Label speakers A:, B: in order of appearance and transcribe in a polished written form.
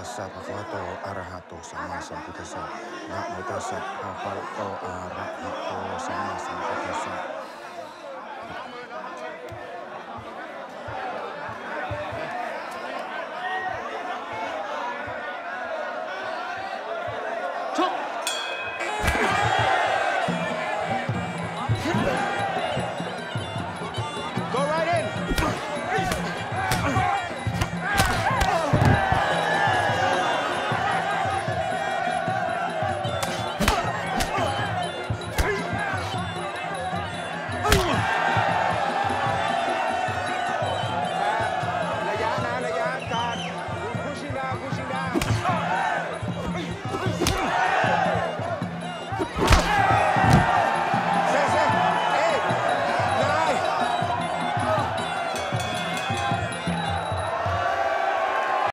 A: ตัสสะภะคะวะโตอะระหะโตสัมมาสัมพุทธัสสะนะโมตัสสะภะคะวะโตอะระหะโตสัมมาสัมพุทธัสสะ
B: ระยะนะระยะการ pushing down